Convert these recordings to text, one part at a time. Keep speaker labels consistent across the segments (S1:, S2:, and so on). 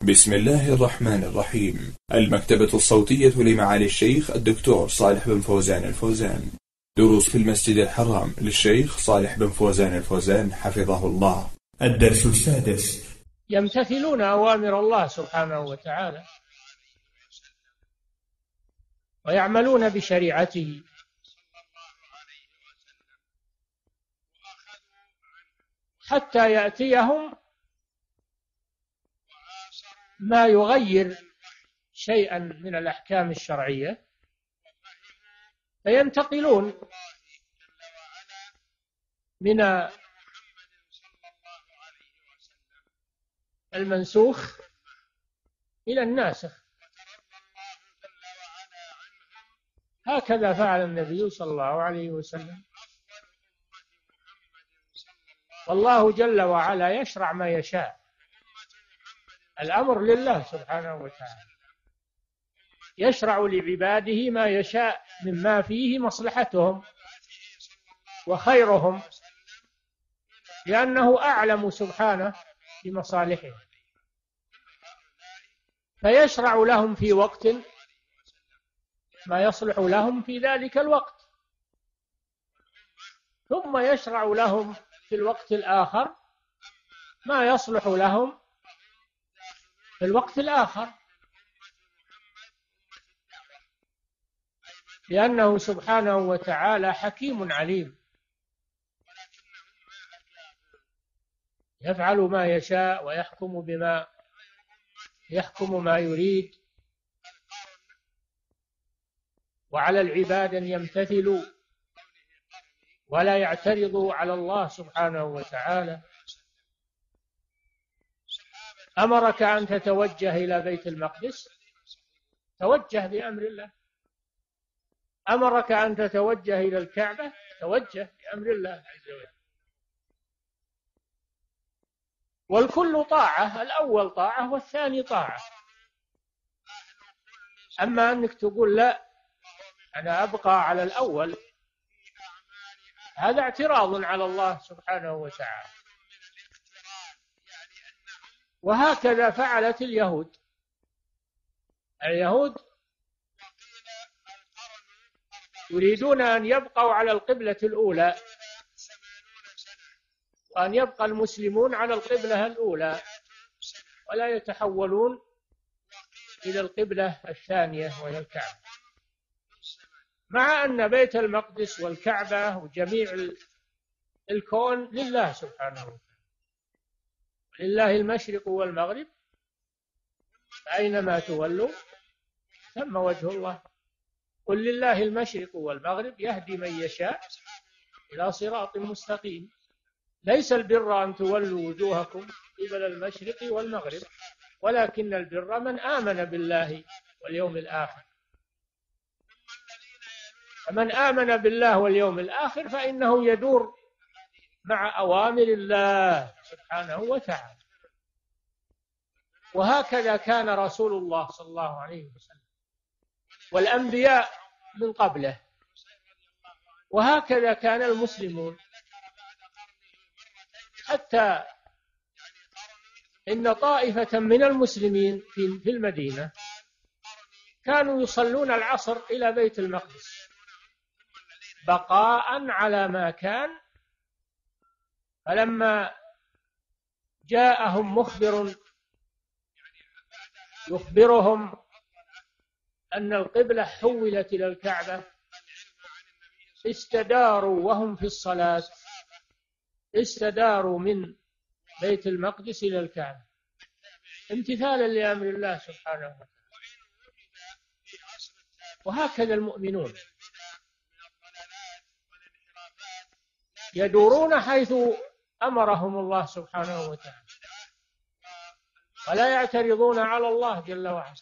S1: بسم الله الرحمن الرحيم. المكتبة الصوتية لمعالي الشيخ الدكتور صالح بن فوزان الفوزان. دروس في المسجد الحرام للشيخ صالح بن فوزان الفوزان حفظه الله. الدرس السادس.
S2: يمتثلون أوامر الله سبحانه وتعالى ويعملون بشريعته، حتى يأتيهم ما يغير شيئا من الأحكام الشرعية فينتقلون من المنسوخ إلى الناسخ. هكذا فعل النبي صلى الله عليه وسلم. والله جل وعلا يشرع ما يشاء، الأمر لله سبحانه وتعالى، يشرع لعباده ما يشاء مما فيه مصلحتهم وخيرهم، لأنه أعلم سبحانه بمصالحهم، فيشرع لهم في وقت ما يصلح لهم في ذلك الوقت، ثم يشرع لهم في الوقت الآخر ما يصلح لهم في الوقت الآخر، لأنه سبحانه وتعالى حكيم عليم، يفعل ما يشاء ويحكم ما يريد. وعلى العباد أن يمتثلوا ولا يعترضوا على الله سبحانه وتعالى. أمرك أن تتوجه إلى بيت المقدس، توجه بأمر الله. أمرك أن تتوجه إلى الكعبة، توجه بأمر الله عز وجل. والكل طاعة، الأول طاعة والثاني طاعة. أما أنك تقول لا أنا أبقى على الأول، هذا اعتراض على الله سبحانه وتعالى. وهكذا فعلت اليهود يريدون أن يبقوا على القبلة الأولى، وأن يبقى المسلمون على القبلة الأولى ولا يتحولون إلى القبلة الثانية وهي الكعبة، مع أن بيت المقدس والكعبة وجميع الكون لله سبحانه وتعالى، لله المشرق والمغرب، أينما تولوا ثم وجه الله. قل لله المشرق والمغرب يهدي من يشاء إلى صراط مستقيم. ليس البر أن تولوا وجوهكم قبل المشرق والمغرب، ولكن البر من آمن بالله واليوم الآخر. فمن آمن بالله واليوم الآخر فإنه يدور مع أوامر الله سبحانه وتعالى. وهكذا كان رسول الله صلى الله عليه وسلم والأنبياء من قبله، وهكذا كان المسلمون، حتى إن طائفة من المسلمين في المدينة كانوا يصلون العصر إلى بيت المقدس بقاء على ما كان. فلما جاءهم مخبر يخبرهم أن القبلة حولت إلى الكعبة، استداروا وهم في الصلاة، استداروا من بيت المقدس إلى الكعبة امتثالا لأمر الله سبحانه وتعالى. وهكذا المؤمنون يدورون حيث أمرهم الله سبحانه وتعالى، ولا يعترضون على الله جل وعلا.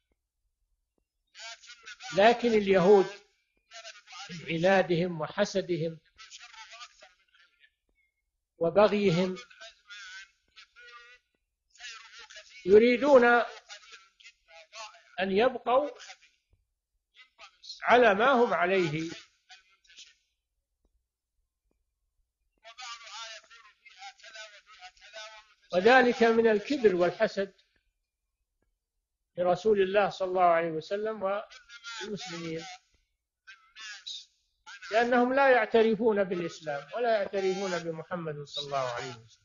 S2: لكن اليهود بعنادهم وحسدهم وبغيهم يريدون أن يبقوا على ما هم عليه، وذلك من الكبر والحسد لرسول الله صلى الله عليه وسلم والمسلمين، لأنهم لا يعترفون بالإسلام ولا يعترفون بمحمد صلى الله عليه وسلم،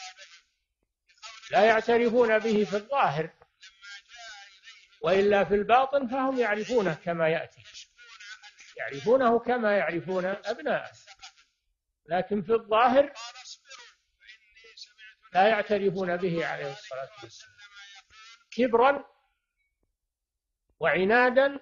S2: لا يعترفون به في الظاهر، وإلا في الباطن فهم يعرفونه كما يأتي، يعرفونه كما يعرفون أبناءه، لكن في الظاهر لا يعترفون به عليه الصلاة والسلام، كبرا وعنادا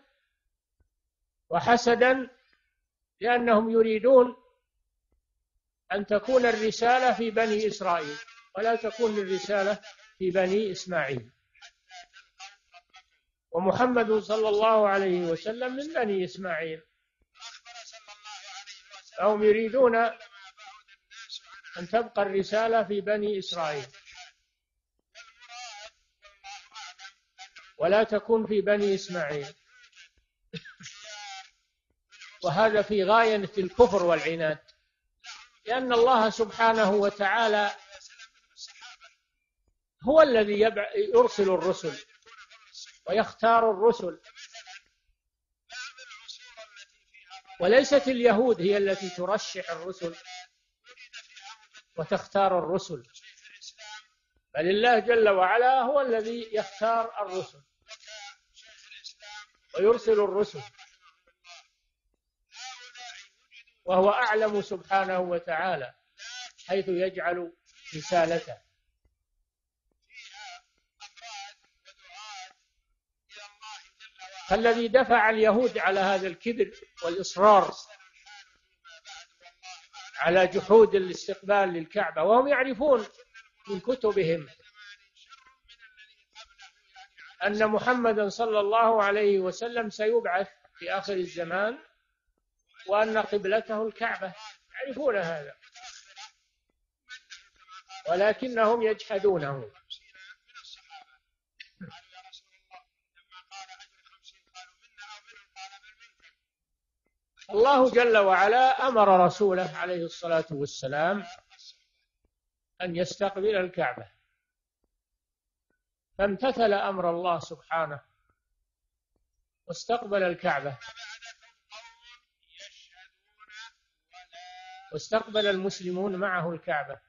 S2: وحسدا، لأنهم يريدون أن تكون الرسالة في بني إسرائيل ولا تكون الرسالة في بني إسماعيل، ومحمد صلى الله عليه وسلم من بني إسماعيل، هم يريدون أن تبقى الرسالة في بني إسرائيل ولا تكون في بني إسماعيل، وهذا في غاية الكفر والعناد، لأن الله سبحانه وتعالى هو الذي يرسل الرسل ويختار الرسل، وليست اليهود هي التي ترشح الرسل وتختار الرسل، بل الله جل وعلا هو الذي يختار الرسل ويرسل الرسل، وهو أعلم سبحانه وتعالى حيث يجعل رسالته. فالذي دفع اليهود على هذا الكبر والإصرار على جحود الاستقبال للكعبة، وهم يعرفون من كتبهم أن محمدا صلى الله عليه وسلم سيبعث في آخر الزمان وأن قبلته الكعبة، يعرفون هذا ولكنهم يجحدونه. الله جل وعلا أمر رسوله عليه الصلاة والسلام أن يستقبل الكعبة، فامتثل أمر الله سبحانه واستقبل الكعبة، واستقبل المسلمون معه الكعبة.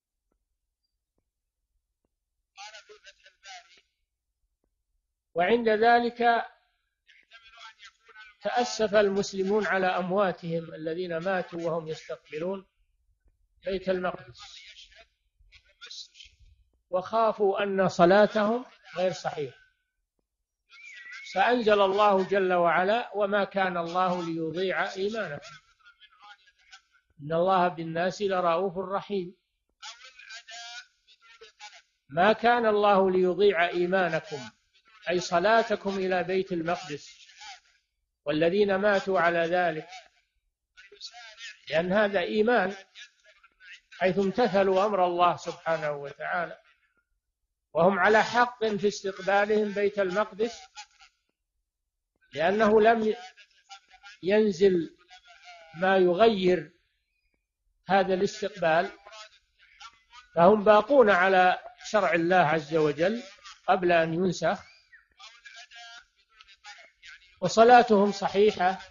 S2: وعند ذلك تأسف المسلمون على أمواتهم الذين ماتوا وهم يستقبلون بيت المقدس، وخافوا أن صلاتهم غير صحيحة، فأنزل الله جل وعلا: وما كان الله ليضيع إيمانكم إن الله بالناس لرؤوف رحيم. ما كان الله ليضيع إيمانكم أي صلاتكم إلى بيت المقدس والذين ماتوا على ذلك، لأن هذا إيمان حيث امتثلوا أمر الله سبحانه وتعالى، وهم على حق في استقبالهم بيت المقدس، لأنه لم ينزل ما يغير هذا الاستقبال، فهم باقون على شرع الله عز وجل قبل أن ينسخ، وصلاتهم صحيحة،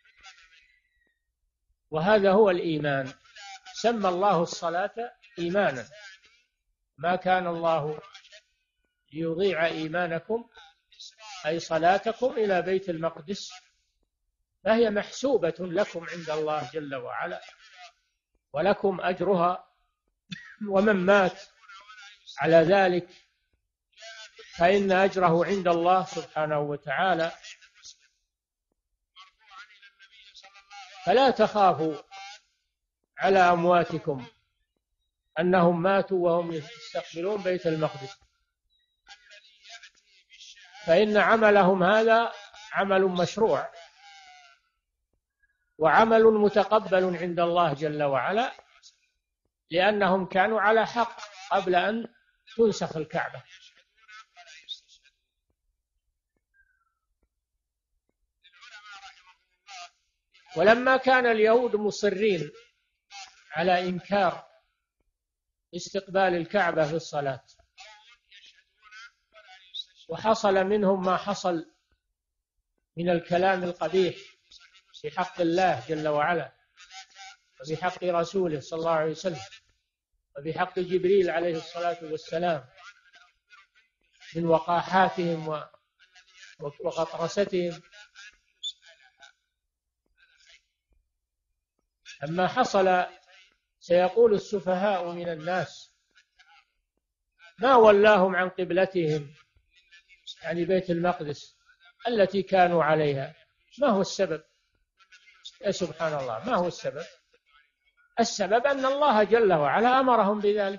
S2: وهذا هو الإيمان. سمى الله الصلاة إيمانا. ما كان الله ليضيع إيمانكم أي صلاتكم إلى بيت المقدس، فهي محسوبة لكم عند الله جل وعلا، ولكم أجرها، ومن مات على ذلك فإن أجره عند الله سبحانه وتعالى. فلا تخافوا على أمواتكم أنهم ماتوا وهم يستقبلون بيت المقدس، فإن عملهم هذا عمل مشروع وعمل متقبل عند الله جل وعلا، لأنهم كانوا على حق قبل أن تنسخ الكعبة. ولما كان اليهود مصرين على إنكار استقبال الكعبة في الصلاة، وحصل منهم ما حصل من الكلام القبيح في حق الله جل وعلا، وفي حق رسوله صلى الله عليه وسلم، وفي حق جبريل عليه الصلاة والسلام، من وقاحاتهم وغطرستهم. أما حصل سيقول السفهاء من الناس ما ولاهم عن قبلتهم، يعني بيت المقدس التي كانوا عليها، ما هو السبب؟ يا سبحان الله، ما هو السبب؟ السبب أن الله جل وعلا أمرهم بذلك.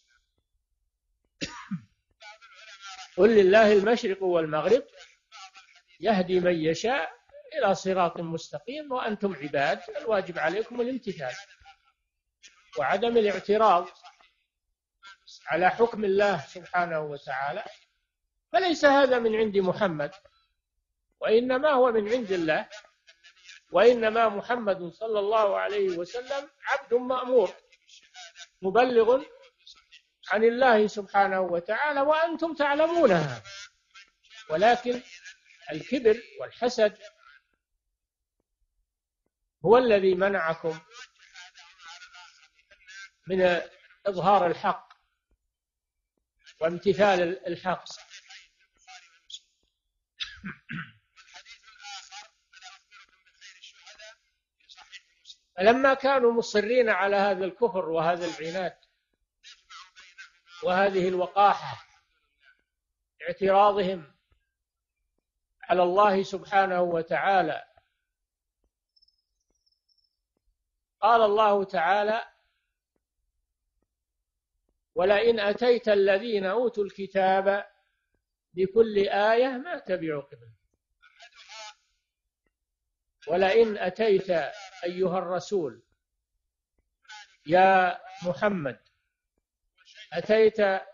S2: قل لله المشرق والمغرب يهدي من يشاء إلى صراط مستقيم وأنتم عباد، الواجب عليكم الامتثال وعدم الاعتراض على حكم الله سبحانه وتعالى. فليس هذا من عند محمد، وإنما هو من عند الله، وإنما محمد صلى الله عليه وسلم عبد مأمور مبلغ عن الله سبحانه وتعالى، وأنتم تعلمونها. ولكن الكبر والحسد هو الذي منعكم من إظهار الحق وامتثال الحق. فلما كانوا مصرين على هذا الكفر وهذا العناد وهذه الوقاحة، اعتراضهم على الله سبحانه وتعالى، قال الله تعالى: ولئن أتيت الذين أوتوا الكتاب بكل آية ما تبعوا قبلتك. ولئن أتيت أيها الرسول يا محمد، أتيت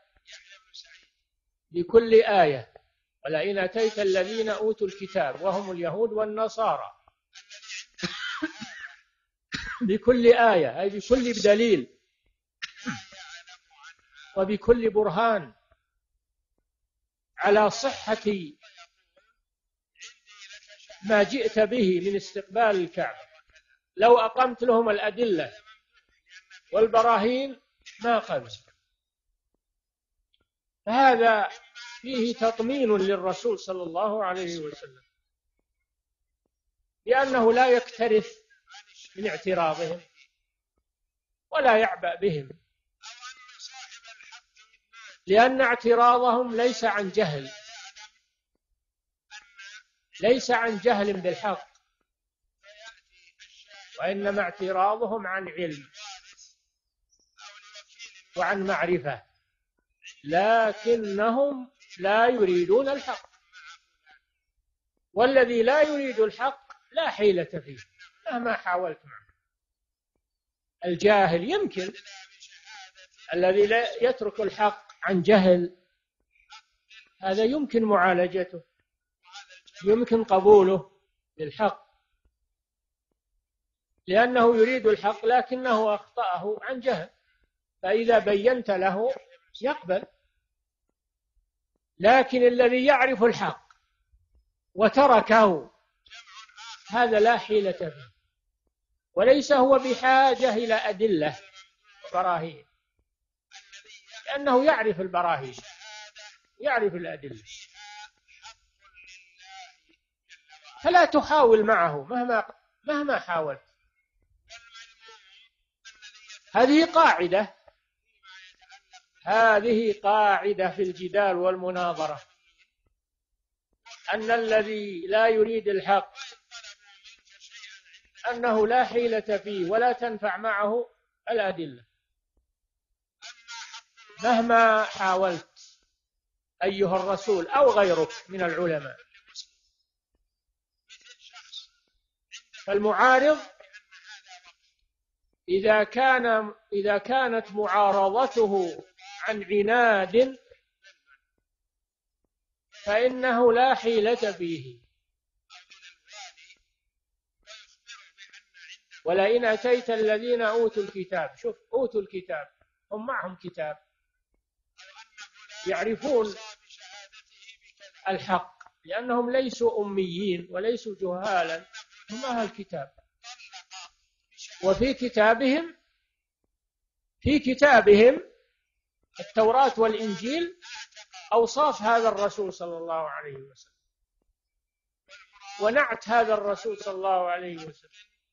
S2: بكل آية، ولئن أتيت الذين أوتوا الكتاب وهم اليهود والنصارى بكل آية، أي بكل دليل وبكل برهان على صحة ما جئت به من استقبال الكعبة، لو أقمت لهم الأدلة والبراهين ما قبل. فهذا فيه تطمين للرسول صلى الله عليه وسلم، لأنه لا يكترث من اعتراضهم ولا يعبأ بهم، لأن اعتراضهم ليس عن جهل، ليس عن جهل بالحق، وإنما اعتراضهم عن علم وعن معرفة، لكنهم لا يريدون الحق، والذي لا يريد الحق لا حيلة فيه مهما حاولت معه. الجاهل يمكن، الذي لا يترك الحق عن جهل هذا يمكن معالجته، يمكن قبوله للحق، لأنه يريد الحق لكنه أخطأه عن جهل، فإذا بينت له يقبل. لكن الذي يعرف الحق وتركه هذا لا حيلة فيه، وليس هو بحاجة إلى أدلة وبراهين، لأنه يعرف البراهين، يعرف الأدلة، فلا تحاول معه مهما حاولت. هذه قاعدة في الجدال والمناظرة، أن الذي لا يريد الحق أنه لا حيلة فيه ولا تنفع معه الأدلة مهما حاولت أيها الرسول أو غيرك من العلماء. فالمعارض إذا كانت معارضته عن عناد فإنه لا حيلة فيه. ولئن أتيت الذين أوتوا الكتاب، شوف أوتوا الكتاب، هم معهم كتاب، يعرفون الحق، لأنهم ليسوا أميين وليسوا جهالا، هم أهل الكتاب. وفي كتابهم التوراة والإنجيل أوصاف هذا الرسول صلى الله عليه وسلم ونعت هذا الرسول صلى الله عليه وسلم.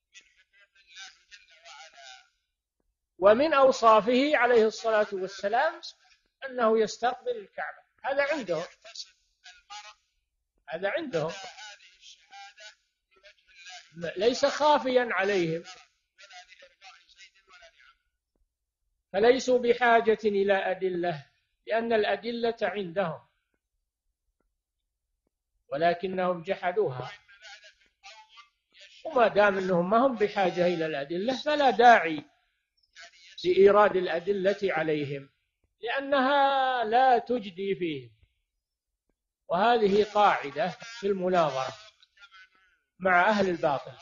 S2: ومن أوصافه عليه الصلاة والسلام أنه يستقبل الكعبة. هذا عندهم ليس خافيا عليهم، فليسوا بحاجة إلى أدلة، لأن الأدلة عندهم ولكنهم جحدوها. وما دام أنهم ما هم بحاجة إلى الأدلة فلا داعي لإيراد الأدلة عليهم، لأنها لا تجدي فيهم. وهذه قاعدة في المناظرة مع أهل الباطل،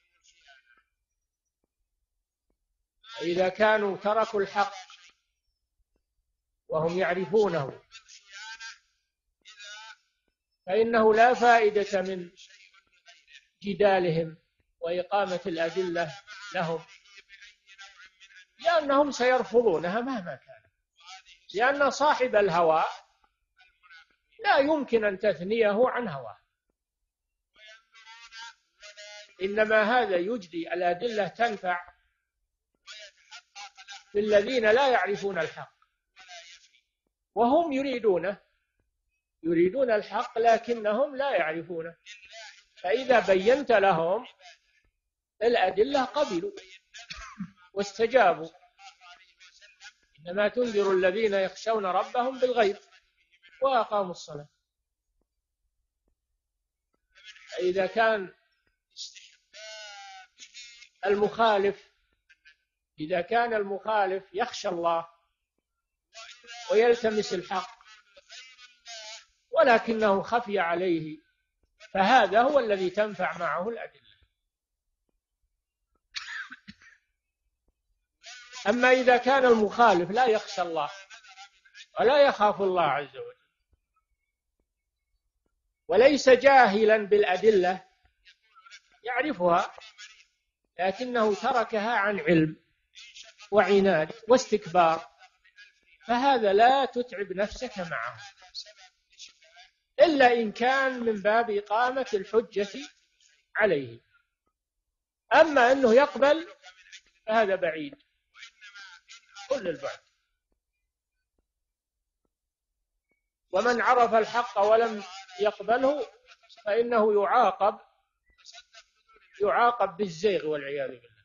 S2: إذا كانوا تركوا الحق وهم يعرفونه فإنه لا فائدة من جدالهم وإقامة الأدلة لهم، لأنهم سيرفضونها مهما كان. لأن صاحب الهوى لا يمكن أن تثنيه عن هواه، إنما هذا يجدي الأدلة تنفع للذين لا يعرفون الحق، وهم يريدون الحق لكنهم لا يعرفونه، فإذا بينت لهم الأدلة قبلوا واستجابوا. إنما تنذر الذين يخشون ربهم بالغيب وأقاموا الصلاة. إذا كان المخالف يخشى الله ويلتمس الحق ولكنه خفي عليه، فهذا هو الذي تنفع معه الأدلة. أما إذا كان المخالف لا يخشى الله ولا يخاف الله عز وجل وليس جاهلا بالأدلة، يعرفها لكنه تركها عن علم وعناد واستكبار، فهذا لا تتعب نفسك معه إلا إن كان من باب إقامة الحجة عليه. أما أنه يقبل فهذا بعيد كل البعد. ومن عرف الحق ولم يقبله فإنه يعاقب بالزيغ والعياذ بالله.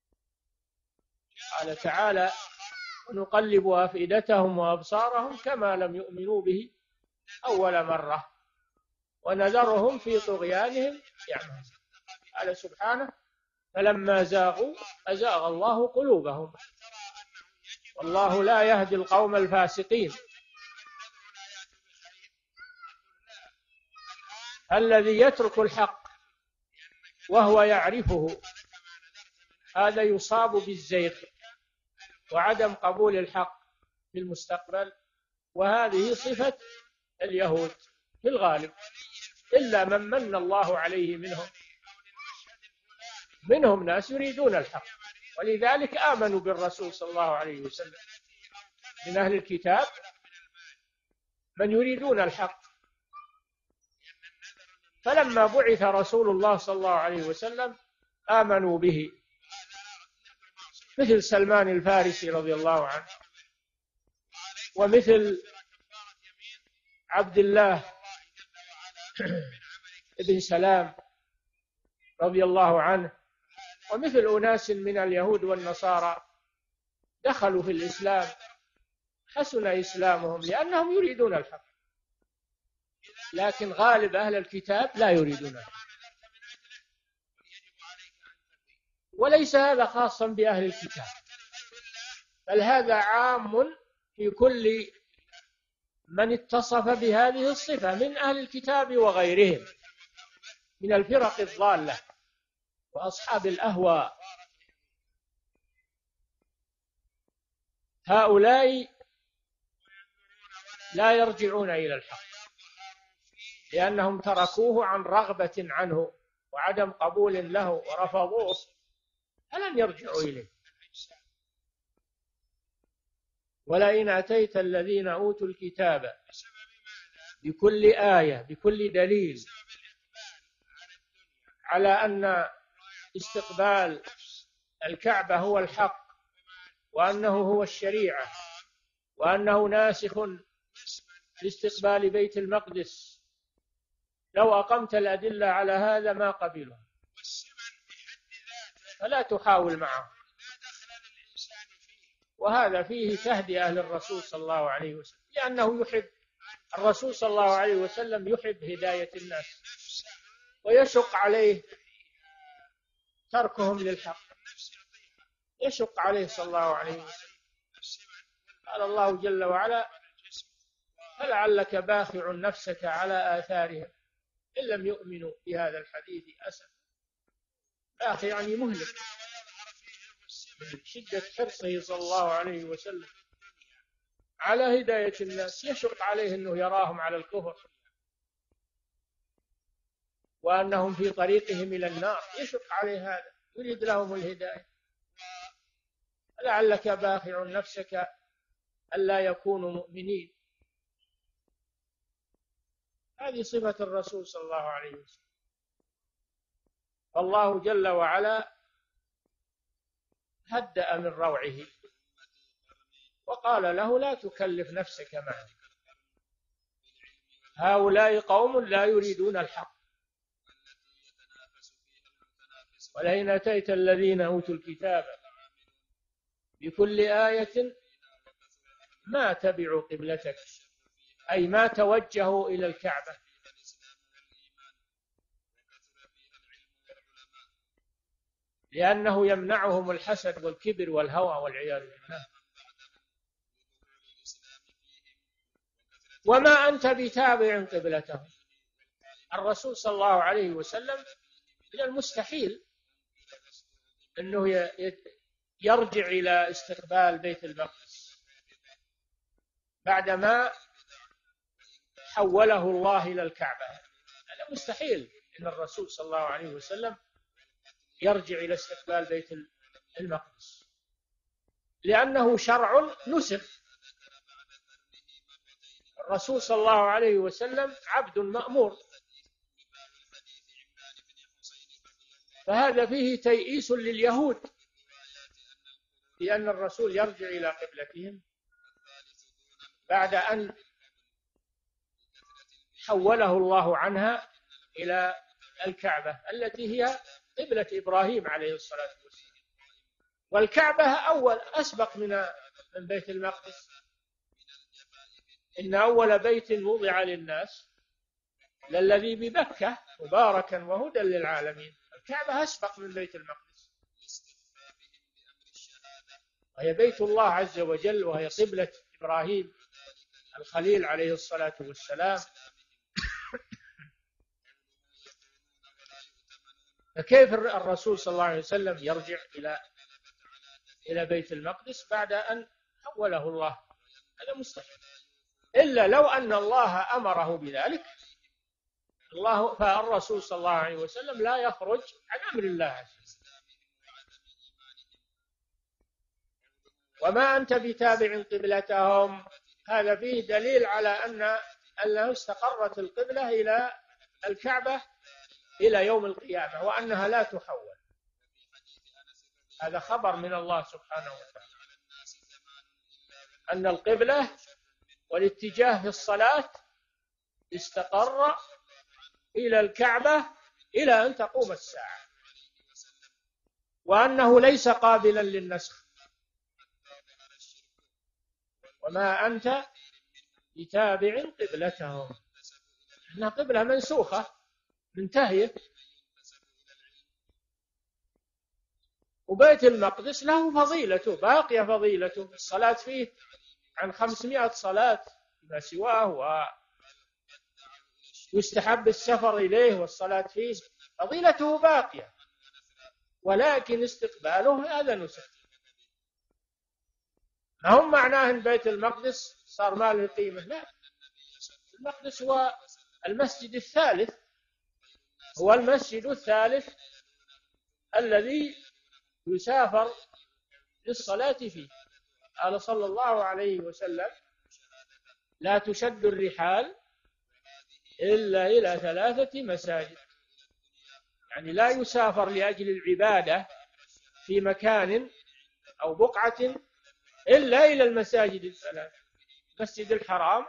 S2: قال تعالى: نقلب أفئدتهم وأبصارهم كما لم يؤمنوا به أول مرة ونذرهم في طغيانهم يعمهون. قال سبحانه: فلما زاغوا أزاغ الله قلوبهم والله لا يهدي القوم الفاسقين. الذي يترك الحق وهو يعرفه هذا يصاب بالزيغ وعدم قبول الحق في المستقبل، وهذه صفة اليهود في الغالب، إلا من الله عليه منهم ناس يريدون الحق، ولذلك آمنوا بالرسول صلى الله عليه وسلم. من أهل الكتاب من يريدون الحق، فلما بعث رسول الله صلى الله عليه وسلم آمنوا به، مثل سلمان الفارسي رضي الله عنه، ومثل عبد الله بن سلام رضي الله عنه، ومثل أناس من اليهود والنصارى دخلوا في الإسلام، حسن إسلامهم لأنهم يريدون الحق. لكن غالب أهل الكتاب لا يريدون الحق، وليس هذا خاصا بأهل الكتاب، بل هذا عام في كل من اتصف بهذه الصفة من أهل الكتاب وغيرهم من الفرق الضالة وأصحاب الأهواء. هؤلاء لا يرجعون إلى الحق لأنهم تركوه عن رغبة عنه وعدم قبول له ورفضوه، فلن يرجعوا إليه. ولئن أتيت الذين أوتوا الكتاب بكل آية بكل دليل على أن استقبال الكعبة هو الحق، وأنه هو الشريعة، وأنه ناسخ لاستقبال بيت المقدس، لو أقمت الأدلة على هذا ما قبلها، فلا تحاول معه. وهذا فيه تهدئة للرسول صلى الله عليه وسلم، لأنه يحب الرسول صلى الله عليه وسلم، يحب هداية الناس ويشق عليه تركهم للحق، يشق عليه صلى الله عليه وسلم. قال الله جل وعلا: فلعلك باخع نفسك على آثارهم إن لم يؤمنوا بهذا الحديث أسفا. باخع يعني مهلك، من شدة حرصه صلى الله عليه وسلم على هداية الناس، يشق عليه أنه يراهم على الكفر وأنهم في طريقهم إلى النار، يشق عليه هذا، يريد لهم الهداية. لعلك باخع نفسك ألا يكونوا مؤمنين. هذه صفة الرسول صلى الله عليه وسلم. فالله جل وعلا هدأ من روعه وقال له: لا تكلف نفسك معه، هؤلاء قوم لا يريدون الحق. ولئن أتيت الذين أوتوا الكتاب بكل آية ما تبعوا قبلتك، أي ما توجهوا إلى الكعبة، لأنه يمنعهم الحسد والكبر والهوى والعياذ بالله. وما أنت بتابع قبلتهم. الرسول صلى الله عليه وسلم من المستحيل أنه يرجع إلى استقبال بيت المقدس بعدما حوله الله إلى الكعبة. هذا مستحيل أن الرسول صلى الله عليه وسلم يرجع إلى استقبال بيت المقدس، لأنه شرع نسخ. الرسول صلى الله عليه وسلم عبد مأمور، فهذا فيه تيئيس لليهود لأن الرسول يرجع إلى قبلتهم بعد أن حوله الله عنها إلى الكعبة التي هي قبلة إبراهيم عليه الصلاة والسلام. والكعبة أسبق من بيت المقدس. إن أول بيت وضع للناس للذي ببكة مباركا وهدى للعالمين. الكعبة أسبق من بيت المقدس، وهي بيت الله عز وجل، وهي قبلة إبراهيم الخليل عليه الصلاة والسلام. فكيف الرسول صلى الله عليه وسلم يرجع إلى بيت المقدس بعد أن حوله الله؟ هذا مستحيل، إلا لو أن الله أمره بذلك. فالرسول صلى الله عليه وسلم لا يخرج عن أمر الله عز وجل. وما أنت بتابع قبلتهم، هذا فيه دليل على أنه استقرت القبلة إلى الكعبة إلى يوم القيامة، وأنها لا تحول. هذا خبر من الله سبحانه وتعالى أن القبلة والاتجاه في الصلاة استقر إلى الكعبة إلى أن تقوم الساعة، وأنه ليس قابلا للنسخ. وما أنت بتابع قبلتهم، إنها قبلة منسوخة منتهية. وبيت المقدس له فضيلته، باقية فضيلته، الصلاة فيه عن 500 صلاة ما سواه، ويستحب السفر إليه والصلاة فيه، فضيلته باقية، ولكن استقباله هذا نسخ. ما هم معناه أن بيت المقدس صار ما له قيمة، لا، المقدس هو المسجد الثالث هو المسجد الثالث الذي يسافر للصلاة فيه. قال صلى الله عليه وسلم: لا تشد الرحال إلا إلى 3 مساجد. يعني لا يسافر لأجل العبادة في مكان أو بقعة إلا إلى المساجد 3: مسجد الحرام،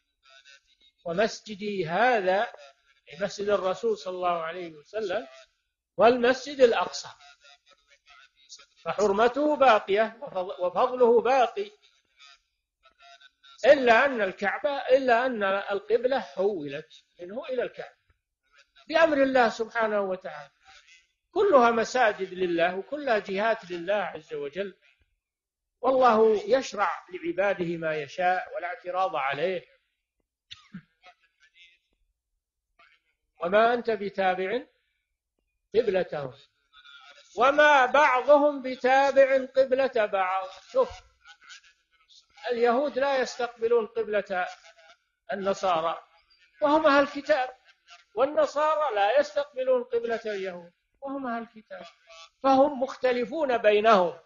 S2: ومسجدي هذا مسجد الرسول صلى الله عليه وسلم، والمسجد الأقصى. فحرمته باقية وفضله باقي، إلا أن القبلة حولت منه إلى الكعبة بأمر الله سبحانه وتعالى. كلها مساجد لله وكلها جهات لله عز وجل، والله يشرع لعباده ما يشاء ولا اعتراض عليه. وما أنت بتابع قبلتهم وما بعضهم بتابع قبلة بعض. شوف، اليهود لا يستقبلون قبلة النصارى وهم أهل الكتاب، والنصارى لا يستقبلون قبلة اليهود وهم أهل الكتاب، فهم مختلفون بينهم.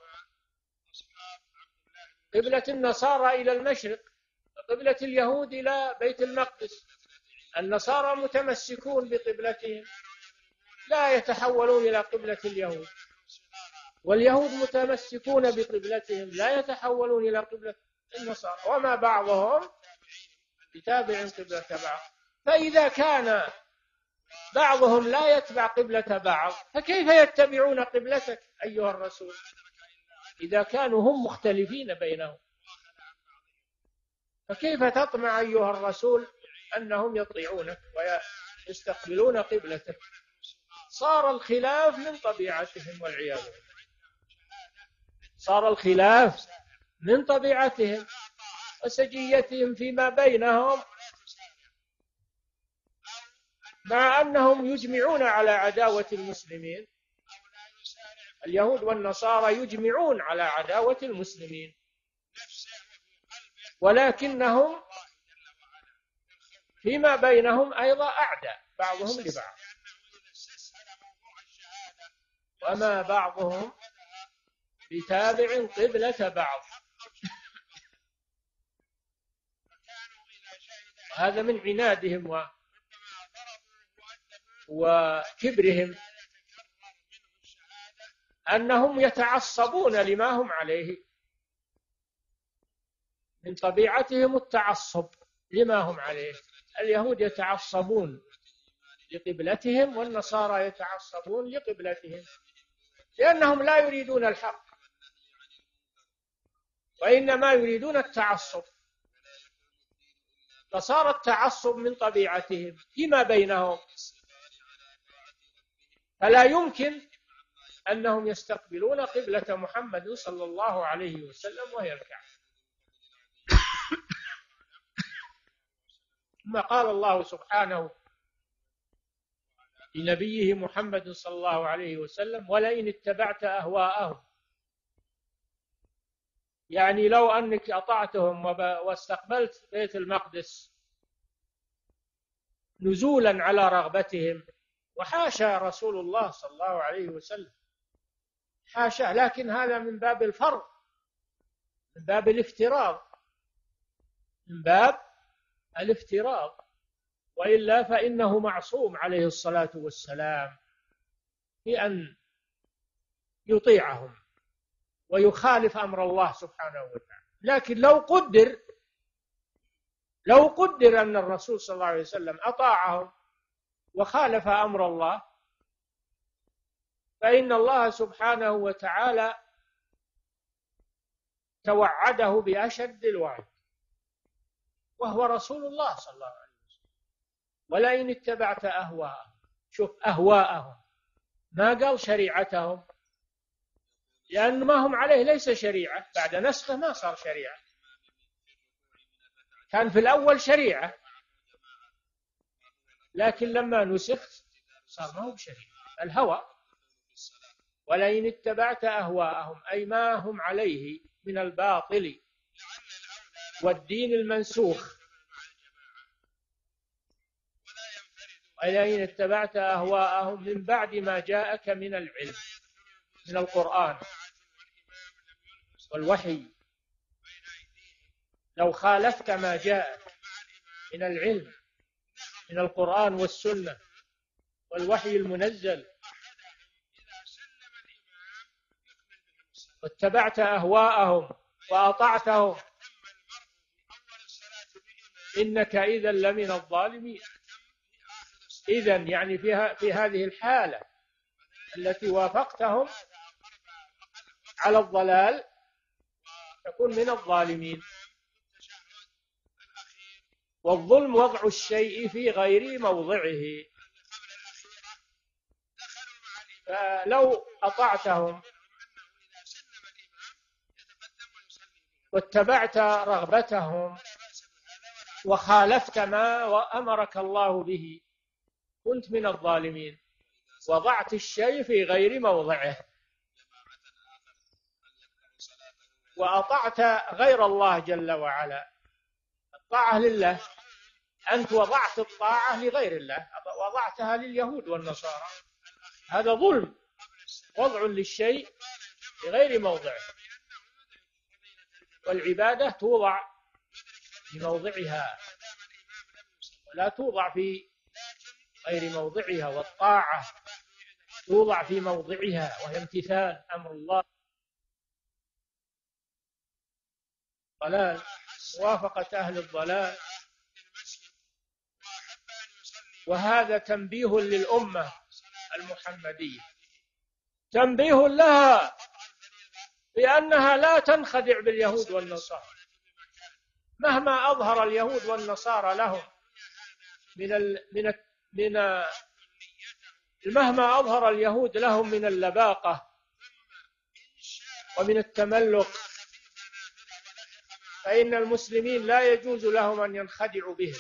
S2: قبلة النصارى إلى المشرق، وقبلة اليهود إلى بيت المقدس. النصارى متمسكون بقبلتهم لا يتحولون إلى قبلة اليهود، واليهود متمسكون بقبلتهم لا يتحولون إلى قبلة النصارى. وما بعضهم بتابع قبلة بعض. فإذا كان بعضهم لا يتبع قبلة بعض، فكيف يتبعون قبلتك أيها الرسول إذا كانوا هم مختلفين بينهم؟ فكيف تطمع أيها الرسول أنهم يطيعونك ويستقبلون قبلتك؟ صار الخلاف من طبيعتهم والعياذ بالله، صار الخلاف من طبيعتهم وسجيتهم فيما بينهم، مع أنهم يجمعون على عداوة المسلمين. اليهود والنصارى يجمعون على عداوة المسلمين، ولكنهم فيما بينهم أيضا أعداء بعضهم لبعض. وما بعضهم بتابع قبلة بعض. هذا من عنادهم وكبرهم، أنهم يتعصبون لما هم عليه. من طبيعتهم التعصب لما هم عليه. اليهود يتعصبون لقبلتهم، والنصارى يتعصبون لقبلتهم، لأنهم لا يريدون الحق وإنما يريدون التعصب. فصار التعصب من طبيعتهم فيما بينهم، فلا يمكن أنهم يستقبلون قبلة محمد صلى الله عليه وسلم وهي الكعبة. ثم قال الله سبحانه لنبيه محمد صلى الله عليه وسلم: ولئن اتبعت أهواءهم. يعني لو أنك أطعتهم واستقبلت بيت المقدس نزولا على رغبتهم، وحاشا رسول الله صلى الله عليه وسلم، حاشا، لكن هذا من باب الفرض، من باب الافتراض، من باب الافتراض، وإلا فإنه معصوم عليه الصلاة والسلام بأن يطيعهم ويخالف أمر الله سبحانه وتعالى. لكن لو قدر أن الرسول صلى الله عليه وسلم أطاعهم وخالف أمر الله، فإن الله سبحانه وتعالى توعده بأشد الوعد، وهو رسول الله صلى الله عليه وسلم. ولئن اتبعت أهواءهم. شوف، أهواءهم، ما قال شريعتهم، لأن ما هم عليه ليس شريعة، بعد نسخه ما صار شريعة، كان في الأول شريعة، لكن لما نسخ صار ما هو بشريعة، الهوى. ولئن اتبعت أهواءهم، أي ما هم عليه من الباطل والدين المنسوخ. ولئن اتبعت أهواءهم من بعد ما جاءك من العلم، من القرآن والوحي، لو خالفت ما جاءك من العلم من القرآن والسنة والوحي المنزل واتبعت أهواءهم وأطعتهم إنك إذا لمن الظالمين. إذن يعني في هذه الحالة التي وافقتهم على الضلال تكون من الظالمين. والظلم وضع الشيء في غير موضعه، فلو أطعتهم واتبعت رغبتهم وخالفت ما أمرك الله به كنت من الظالمين، وضعت الشيء في غير موضعه وأطعت غير الله جل وعلا. الطاعة لله، أنت وضعت الطاعة لغير الله، وضعتها لليهود والنصارى، هذا ظلم، وضع للشيء بغير موضعه. والعبادة توضع في موضعها ولا توضع في غير موضعها، والطاعة توضع في موضعها وهي امتثال أمر الله. ضلال، موافقة أهل الضلال. وهذا تنبيه للأمة المحمدية، تنبيه لها بأنها لا تنخدع باليهود والنصارى، مهما أظهر اليهود والنصارى لهم مهما أظهر اليهود لهم من اللباقة ومن التملق، فإن المسلمين لا يجوز لهم أن ينخدعوا بهم،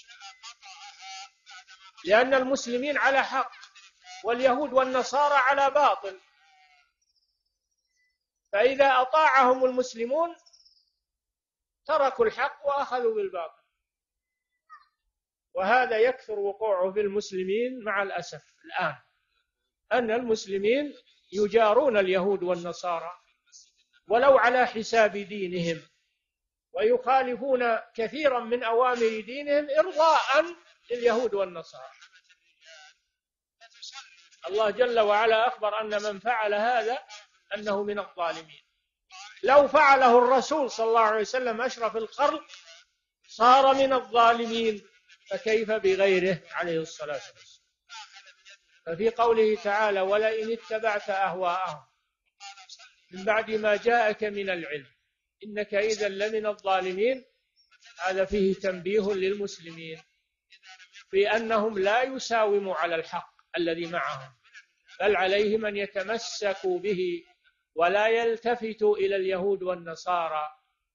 S2: لأن المسلمين على حق واليهود والنصارى على باطل، فإذا أطاعهم المسلمون تركوا الحق وأخذوا بالباطل. وهذا يكثر وقوعه في المسلمين مع الأسف الآن، أن المسلمين يجارون اليهود والنصارى ولو على حساب دينهم، ويخالفون كثيرا من أوامر دينهم إرضاء لليهود والنصارى. الله جل وعلا أخبر أن من فعل هذا أنه من الظالمين. لو فعله الرسول صلى الله عليه وسلم أشرف الخلق صار من الظالمين، فكيف بغيره عليه الصلاة والسلام. ففي قوله تعالى ولئن اتبعت أهواءهم من بعد ما جاءك من العلم إنك إذا لمن الظالمين، هذا فيه تنبيه للمسلمين في أنهم لا يساوموا على الحق الذي معهم، بل عليهم أن يتمسكوا به ولا يلتفتوا إلى اليهود والنصارى.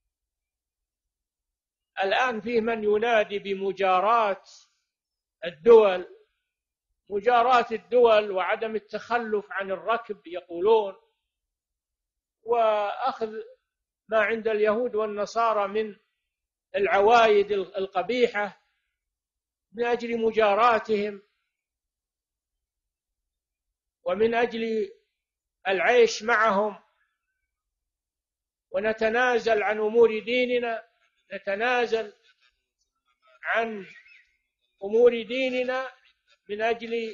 S2: الآن فيه من ينادي بمجاراة الدول، مجاراة الدول وعدم التخلف عن الركب يقولون، وأخذ ما عند اليهود والنصارى من العوايد القبيحة من أجل مجاراتهم ومن أجل العيش معهم، ونتنازل عن أمور ديننا، نتنازل عن أمور ديننا من أجل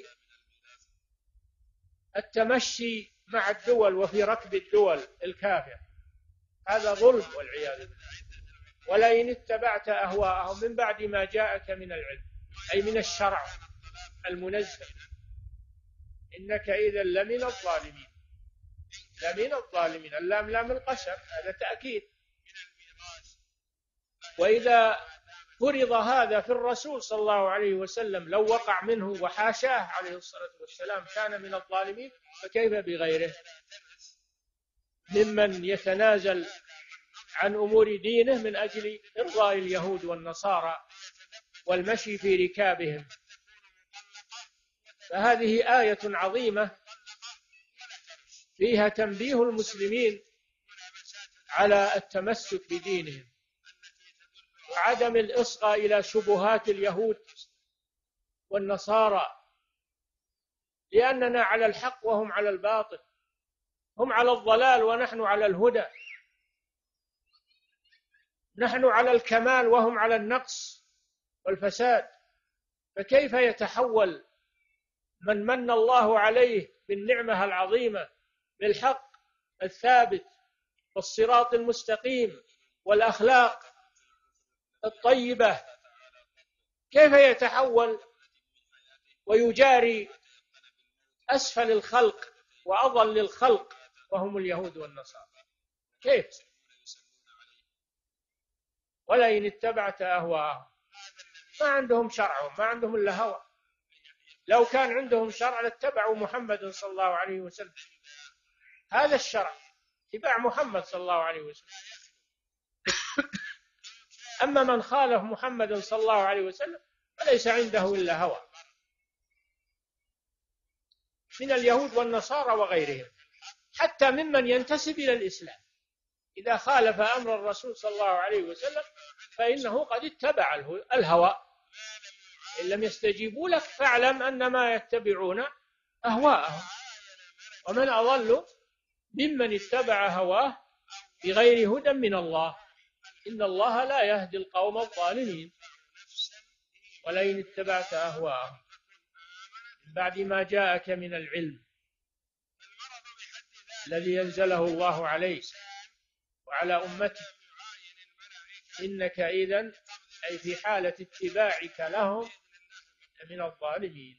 S2: التمشي مع الدول وفي ركب الدول الكافرة. هذا ظلم والعياذ بالله. ولئن اتبعت أهواءهم من بعد ما جاءك من العلم، أي من الشرع المنزل، إنك إذا لمن الظالمين. لمن الظالمين، اللام لام القسم، هذا تأكيد. وإذا فرض هذا في الرسول صلى الله عليه وسلم لو وقع منه وحاشاه عليه الصلاة والسلام كان من الظالمين، فكيف بغيره ممن يتنازل عن أمور دينه من أجل إرضاء اليهود والنصارى والمشي في ركابهم. فهذه آية عظيمة فيها تنبيه المسلمين على التمسك بدينهم وعدم الإصغاء إلى شبهات اليهود والنصارى، لأننا على الحق وهم على الباطل، هم على الضلال ونحن على الهدى، نحن على الكمال وهم على النقص والفساد. فكيف يتحول من من الله عليه بالنعمة العظيمة بالحق الثابت والصراط المستقيم والأخلاق الطيبة، كيف يتحول ويجاري أسفل الخلق وأضل الخلق وهم اليهود والنصارى؟ كيف؟ ولئن اتبعت أهواءهم، ما عندهم شرع، ما عندهم إلا هوى. لو كان عندهم شرع لاتبعوا محمد صلى الله عليه وسلم. هذا الشرع اتباع محمد صلى الله عليه وسلم. أما من خالف محمد صلى الله عليه وسلم فليس عنده إلا هوى، من اليهود والنصارى وغيرهم، حتى ممن ينتسب إلى الإسلام إذا خالف أمر الرسول صلى الله عليه وسلم فإنه قد اتبع الهوى. إن لم يستجيبوا لك فاعلم أنما يتبعون أهواءهم، ومن أضل ممن اتبع هواه بغير هدى من الله، إن الله لا يهدي القوم الظالمين. ولئن اتبعت أهواءهم من بعد ما جاءك من العلم الذي ينزله الله عليك وعلى أمته، إنك إذن أي في حالة اتباعك لهم من الظالمين.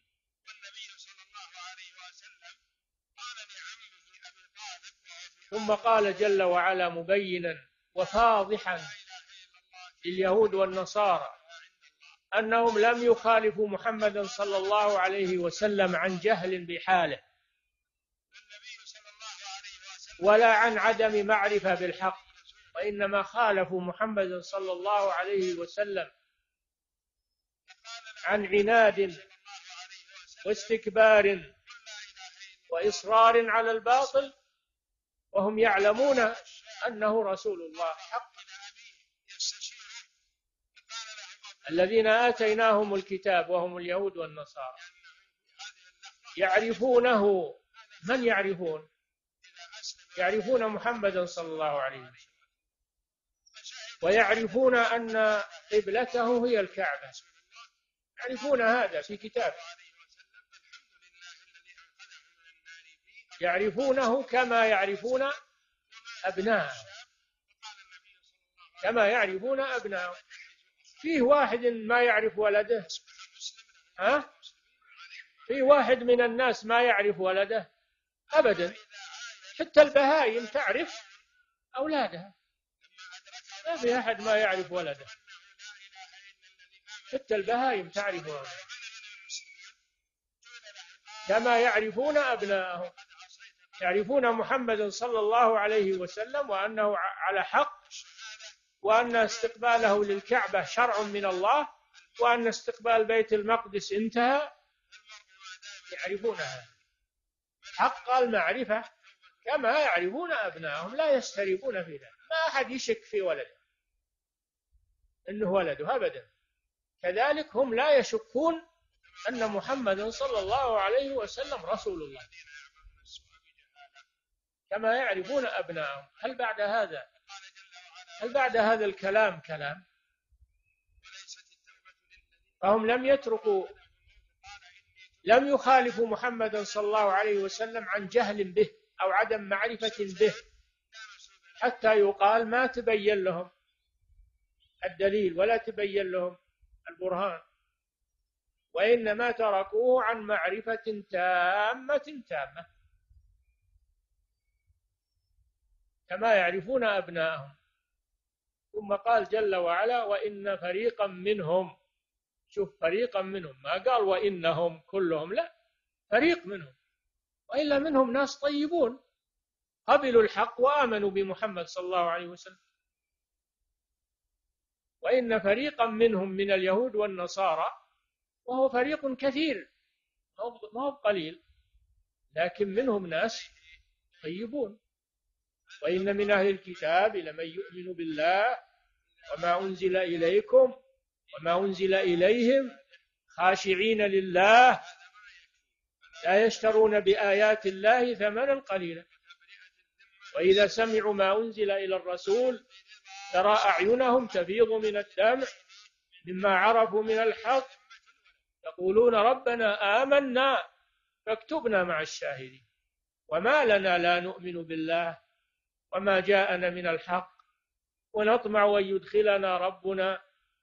S2: ثم قال جل وعلا مبينا وفاضحا لليهود والنصارى أنهم لم يخالفوا محمدا صلى الله عليه وسلم عن جهل بحاله ولا عن عدم معرفة بالحق، وإنما خالفوا محمدا صلى الله عليه وسلم عن عناد واستكبار وإصرار على الباطل، وهم يعلمون أنه رسول الله حق. الذين آتيناهم الكتاب وهم اليهود والنصارى يعرفونه. من يعرفون؟ يعرفون محمدا صلى الله عليه وسلم، ويعرفون أن قبلته هي الكعبة، يعرفون هذا في كتاب، يعرفونه كما يعرفون أبناءهم، كما يعرفون أبناءهم. فيه واحد ما يعرف ولده؟ فيه واحد من الناس ما يعرف ولده؟ أبدا. حتى البهائم تعرف أولادها، ما في أحد ما يعرف ولده، حتى البهائم تعرف ولده كما يعرفون أبناءهم. يعرفون محمد صلى الله عليه وسلم وأنه على حق، وأن استقباله للكعبة شرع من الله، وأن استقبال بيت المقدس انتهى. يعرفونها حق المعرفة كما يعرفون أبناءهم، لا يستريبون في ذلك. ما أحد يشك في ولده إنه ولده أبدا. كذلك هم لا يشكون أن محمد صلى الله عليه وسلم رسول الله كما يعرفون أبناءهم. هل بعد هذا الكلام كلام؟ فهم لم يخالفوا محمدا صلى الله عليه وسلم عن جهل به أو عدم معرفة به حتى يقال ما تبين لهم الدليل ولا تبين لهم البرهان، وإنما تركوه عن معرفة تامة كما يعرفون أبناءهم. ثم قال جل وعلا وإن فريقا منهم، شوف فريقا منهم، ما قال وإنهم كلهم، لا، فريق منهم، وإلا منهم ناس طيبون قبلوا الحق وآمنوا بمحمد صلى الله عليه وسلم. وإن فريقا منهم من اليهود والنصارى، وهو فريق كثير ما هو قليل، لكن منهم ناس طيبون. وإن من أهل الكتاب لمن يؤمن بالله وما أنزل إليكم وما أنزل إليهم خاشعين لله لا يشترون بآيات الله ثمنا قليلا وإذا سمعوا ما أنزل إلى الرسول ترى أعينهم تفيض من الدمع مما عرفوا من الحق يقولون ربنا آمنا فاكتبنا مع الشاهدين وما لنا لا نؤمن بالله وما جاءنا من الحق ونطمع أن يدخلنا ربنا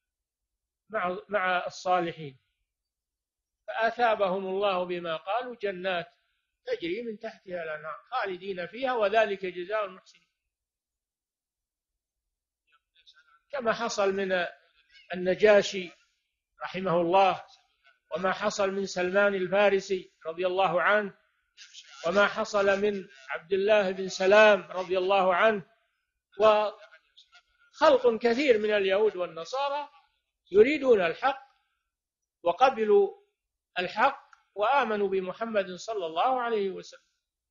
S2: مع الصالحين فأثابهم الله بما قالوا جنات تجري من تحتها الأنهار خالدين فيها وذلك جزاء المحسنين كما حصل من النجاشي رحمه الله وما حصل من سلمان الفارسي رضي الله عنه وما حصل من عبد الله بن سلام رضي الله عنه وخلق كثير من اليهود والنصارى يريدون الحق وقبلوا الحق وآمنوا بمحمد صلى الله عليه وسلم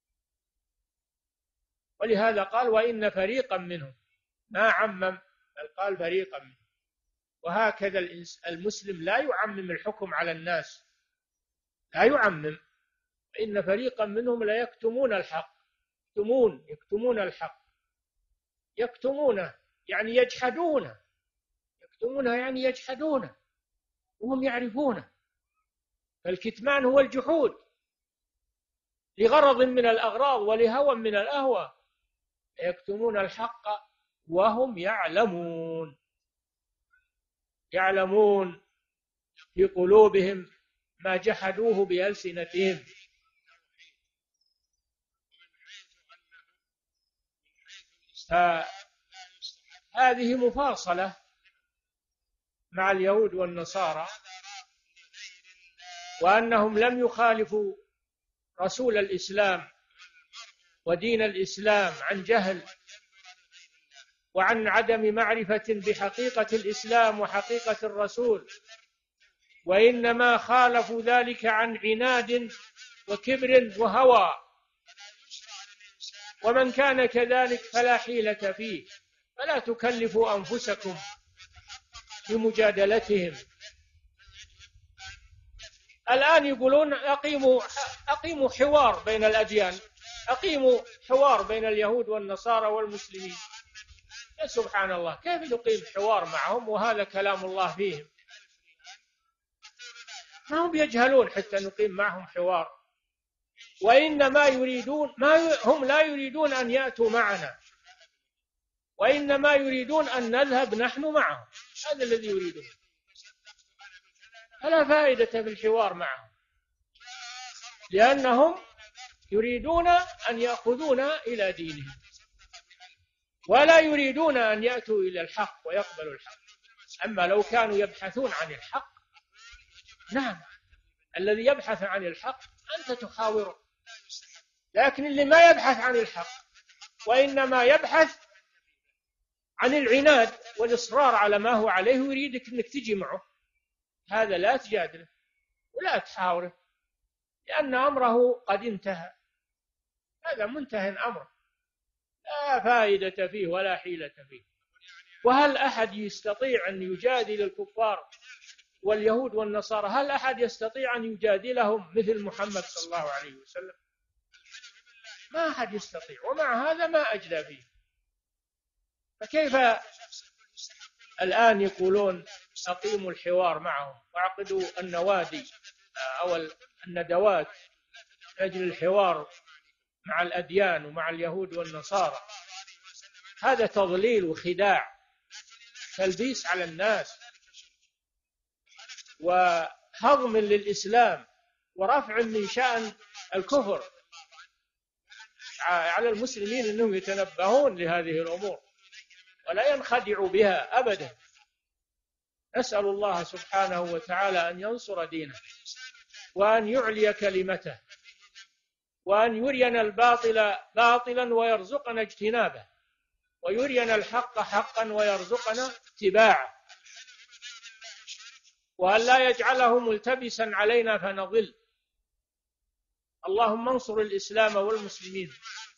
S2: ولهذا قال وإن فريقا منهم ما عمم بل قال فريقا منهم وهكذا المسلم لا يعمم الحكم على الناس لا يعمم إن فريقا منهم لا يكتمون الحق يكتمون الحق يكتمونه يعني يجحدونه يكتمونه يعني يجحدونه وهم يعرفونه فالكتمان هو الجحود لغرض من الأغراض ولهوى من الأهوى يكتمون الحق وهم يعلمون في قلوبهم ما جحدوه بألسنتهم فهذه مفاصلة مع اليهود والنصارى وأنهم لم يخالفوا رسول الإسلام ودين الإسلام عن جهل وعن عدم معرفة بحقيقة الإسلام وحقيقة الرسول وإنما خالفوا ذلك عن عناد وكبر وهوى ومن كان كذلك فلا حيلة فيه فلا تكلفوا أنفسكم بمجادلتهم الآن يقولون أقيموا حوار بين الأديان أقيموا حوار بين اليهود والنصارى والمسلمين يا سبحان الله كيف نقيم حوار معهم وهذا كلام الله فيهم ما هم يجهلون حتى نقيم معهم حوار وإنما يريدون هم لا يريدون أن يأتوا معنا وإنما يريدون أن نذهب نحن معهم هذا الذي يريدون فلا فائدة في الحوار معهم لأنهم يريدون أن يأخذونا إلى دينهم ولا يريدون أن يأتوا إلى الحق ويقبلوا الحق أما لو كانوا يبحثون عن الحق نعم الذي يبحث عن الحق أنت تحاوره لكن اللي ما يبحث عن الحق وإنما يبحث عن العناد والإصرار على ما هو عليه ويريدك أنك تجي معه هذا لا تجادله ولا تحاوره لأن أمره قد انتهى هذا منتهى أمره لا فائدة فيه ولا حيلة فيه وهل أحد يستطيع أن يجادل الكفار واليهود والنصارى هل أحد يستطيع أن يجادلهم مثل محمد صلى الله عليه وسلم ما أحد يستطيع ومع هذا ما أجدى فيه فكيف الآن يقولون أقيموا الحوار معهم وعقدوا النوادي أو الندوات لأجل الحوار مع الأديان ومع اليهود والنصارى هذا تضليل وخداع تلبيس على الناس وهضم للإسلام ورفع من شأن الكفر على المسلمين أنهم يتنبهون لهذه الأمور ولا ينخدعوا بها أبدا نسأل الله سبحانه وتعالى أن ينصر دينه وأن يعلي كلمته وأن يرينا الباطل باطلا ويرزقنا اجتنابه ويرينا الحق حقا ويرزقنا اتباعه وأن لا يجعله ملتبسا علينا فنضل اللهم انصر الإسلام والمسلمين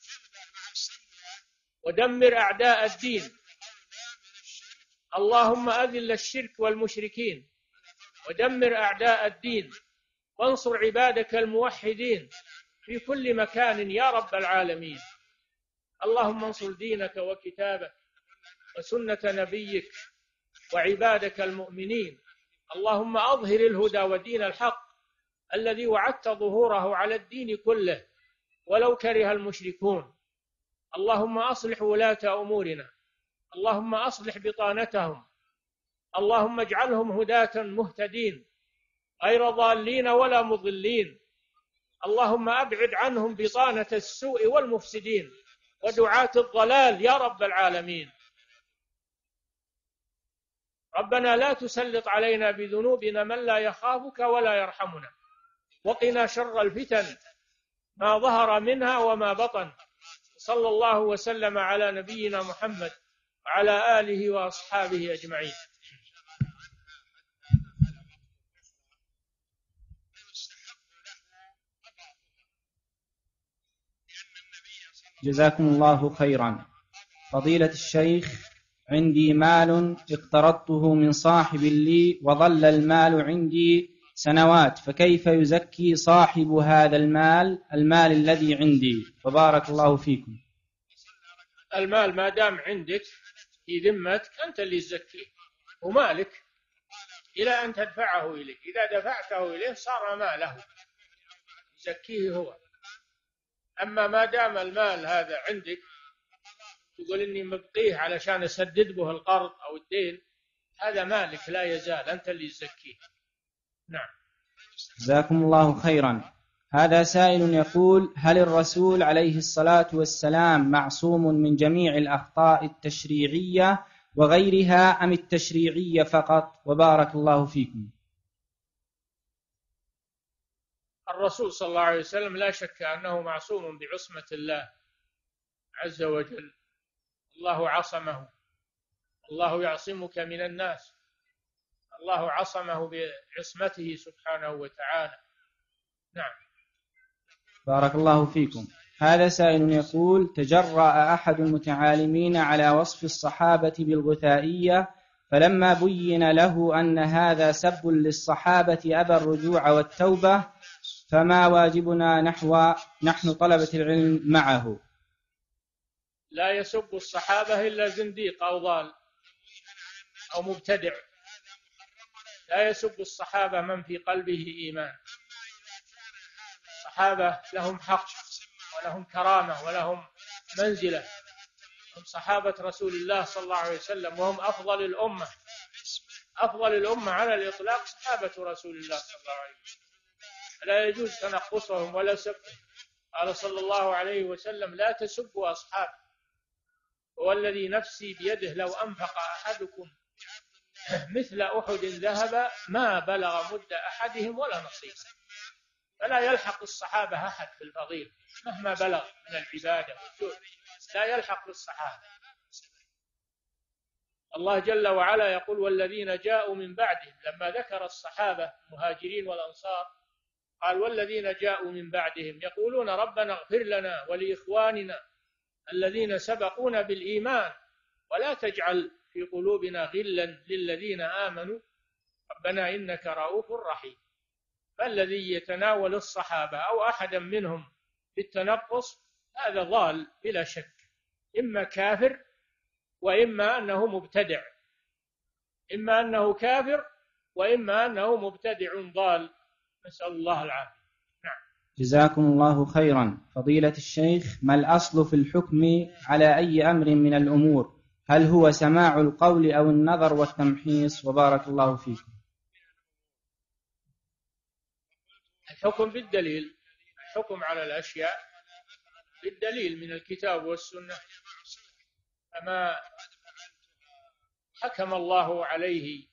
S2: ودمر أعداء الدين اللهم أذل الشرك والمشركين ودمر أعداء الدين، وانصر عبادك الموحدين في كل مكان يا رب العالمين. اللهم انصر دينك وكتابك وسنة نبيك وعبادك المؤمنين. اللهم أظهر الهدى ودين الحق الذي وعدت ظهوره على الدين كله ولو كره المشركون. اللهم أصلح ولاة أمورنا، اللهم أصلح بطانتهم، اللهم اجعلهم هداة مهتدين غير ضالين ولا مضلين. اللهم أبعد عنهم بطانة السوء والمفسدين ودعاة الضلال يا رب العالمين. ربنا لا تسلط علينا بذنوبنا من لا يخافك ولا يرحمنا، وقنا شر الفتن ما ظهر منها وما بطن. صلى الله وسلم على نبينا محمد وعلى آله وأصحابه أجمعين.
S3: جزاكم الله خيرا. فضيلة الشيخ، عندي مال اقترضته من صاحب لي وظل المال عندي سنوات، فكيف يزكي صاحب هذا المال الذي عندي؟ وبارك الله فيكم.
S2: المال ما دام عندك في ذمتك أنت اللي تزكيه، ومالك إلى أن تدفعه إليه. إذا دفعته إليه صار ماله يزكيه هو. أما ما دام المال هذا عندك تقول إني مبقيه علشان أسدد به القرض أو الدين، هذا مالك لا يزال، أنت اللي تزكيه. نعم.
S3: جزاكم الله خيرا. هذا سائل يقول: هل الرسول عليه الصلاة والسلام معصوم من جميع الأخطاء التشريعية وغيرها أم التشريعية فقط؟ وبارك الله فيكم.
S2: الرسول صلى الله عليه وسلم لا شك أنه معصوم بعصمة الله عز وجل. الله عصمه، الله يعصمك من الناس، الله عصمه بعصمته سبحانه وتعالى. نعم.
S3: بارك الله فيكم. هذا سائل يقول: تجرأ أحد المتعالمين على وصف الصحابة بالغثائية، فلما بين له أن هذا سب للصحابة أبى الرجوع والتوبة، فما واجبنا نحن طلبة العلم معه؟
S2: لا يسب الصحابة إلا زنديق أو ضال أو مبتدع. لا يسب الصحابة من في قلبه إيمان. الصحابة لهم حق ولهم كرامة ولهم منزلة، هم صحابة رسول الله صلى الله عليه وسلم، وهم أفضل الأمة. أفضل الأمة على الإطلاق صحابة رسول الله صلى الله عليه وسلم، لا يجوز تنقصهم ولا سبهم. قال صلى الله عليه وسلم: لا تسبوا أصحابي، والذي نفسي بيده لو أنفق أحدكم مثل أحد ذهب ما بلغ مد أحدهم ولا نصيبه. فلا يلحق الصحابة أحد في الفضيلة مهما بلغ من العبادة والجهد، لا يلحق بالصحابة. الله جل وعلا يقول: والذين جاءوا من بعدهم، لما ذكر الصحابة المهاجرين والأنصار قال: والذين جاءوا من بعدهم يقولون ربنا اغفر لنا ولإخواننا الذين سبقونا بالإيمان ولا تجعل في قلوبنا غلا للذين آمنوا ربنا إنك رؤوف رحيم. فالذي يتناول الصحابة أو أحدا منهم بالتنقص هذا ضال بلا شك، إما كافر وإما أنه مبتدع، إما أنه كافر وإما أنه مبتدع ضال، نسأل الله العافية. نعم.
S3: جزاكم الله خيرا. فضيلة الشيخ، ما الأصل في الحكم على أي أمر من الأمور؟ هل هو سماع القول أو النظر والتمحيص؟ وبارك الله فيكم.
S2: الحكم بالدليل، الحكم على الأشياء بالدليل من الكتاب والسنة. فما حكم الله عليه